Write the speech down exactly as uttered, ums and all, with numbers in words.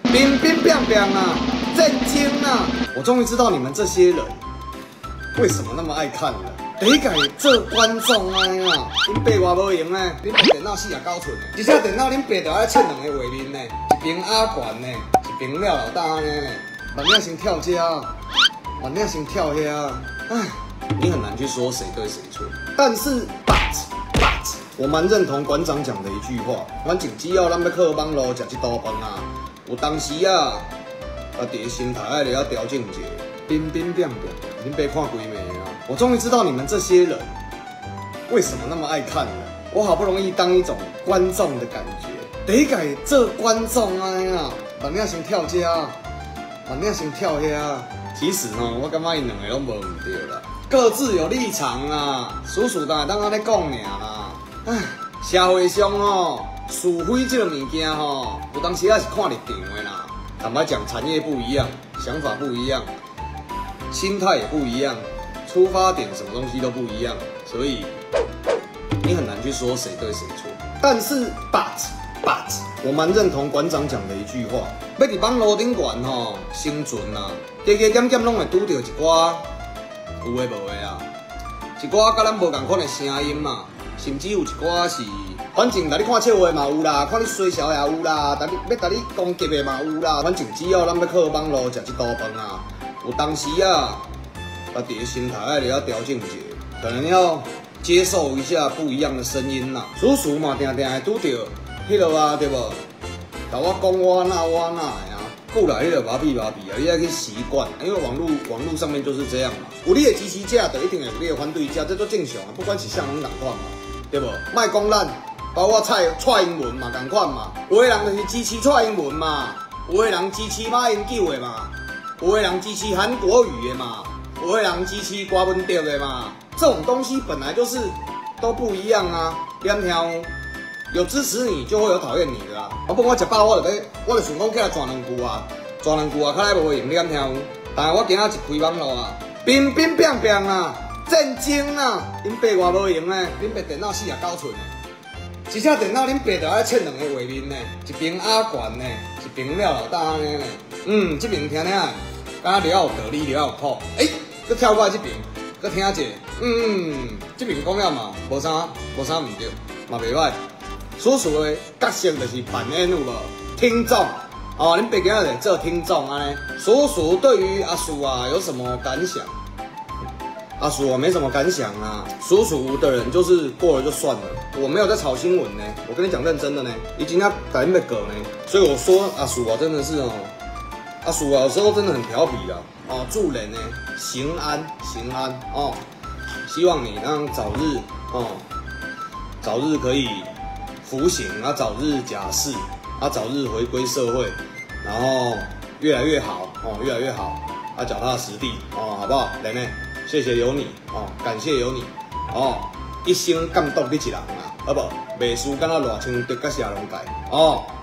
冰冰冰冰啊，震惊啊！我终于知道你们这些人为什么那么爱看了。第一个做观众啊呀，恁爸我无闲呢，恁部电脑四十九寸的，一只电脑恁爸就爱切两个画面呢，一边阿悬呢，一边廖老大呢，万领先跳这，万领先跳遐，唉，你很难去说谁对谁错。但是 but but， 我蛮认同馆长讲的一句话，反正只要咱要靠网络食一道饭啊，有当时啊，啊伫心态爱就要调整一下，冰冰冰冰，恁爸看几暝啊？我终于知道你们这些人为什么那么爱看了。我好不容易当一种观众的感觉，第一个做观众啊呀，万领先跳这，万领先跳遐。其实哦，我感觉因两个拢无唔对啦，各自有立场啊。叔叔当然当安尼讲尔啦。唉，社会上哦，是非这个物件吼，有当时也是看立场的啦。坦白讲，产业不一样，想法不一样，心态也不一样。出发点什么东西都不一样，所以你很难去说谁对谁错。但是 but but， 我蛮认同馆长讲的一句话，要伫网络顶悬吼生存啊，加加减减拢会拄到一寡有诶无诶啊，一寡甲咱无共款诶声音嘛，甚至有一寡是，反正甲你看笑话嘛有啦，看你衰小也有啦，但你要甲你攻击诶嘛有啦，反正只要咱要靠网络食一道饭啊，有当时啊。啊，伫心态爱就要调整一下，可能要接受一下不一样的声音啦。叔叔嘛，定定会拄到迄落啊，对无？甲我讲我那我那的啊，过来迄落麻痹麻痹啊，你要去习惯，因为网络网络上面就是这样嘛。有你的支持者，就一定会有你的反对者，这都正常啊。不管是啥人共款嘛，对无？莫讲咱，包括蔡蔡英文嘛，共款嘛。有的人就是支持蔡英文嘛，有的人支持马英九的嘛，有的人支持韩国瑜的嘛。有的人支持郭文哲的嘛，这种东西本来就是都不一样啊。两条有支持你，就会有讨厌你的啦。我不管我食饱，我就要，我就想讲起来转两句啊，转两句啊，较来无用两条。但是我今仔一开网络啊，冰冰冰冰啊，震惊啊！恁爸我无用呢，恁爸电脑四十九寸的，一只电脑恁爸就爱切两个画面呢，一边阿悬呢，一边廖老大安尼呢。嗯，这边听听，敢若了有道理，了有谱，诶、欸。佮跳过来这边，佮听一下，嗯，这边讲了嘛，无啥无啥唔对，嘛袂歹。叔叔的角色就是扮演有无听众哦，恁爸今仔日做听众安尼。叔叔对于阿叔啊有什么感想？阿叔我没什么感想啊，叔叔的人就是过了就算了，我没有在炒新闻呢。我跟你讲认真的呢，已经要改那个呢，所以我说阿叔啊真的是哦。阿叔啊，有时候真的很调皮啦，哦，祝人呢行安行安哦，希望你让早日哦，早日可以服刑啊，早日假释啊，早日回归社会，然后越来越好哦，越来越好啊，脚踏实地哦，好不好？人呢，谢谢有你哦，感谢有你哦，一生感动你一人啊，好不好？袂输敢若热枪得甲谢龙介哦。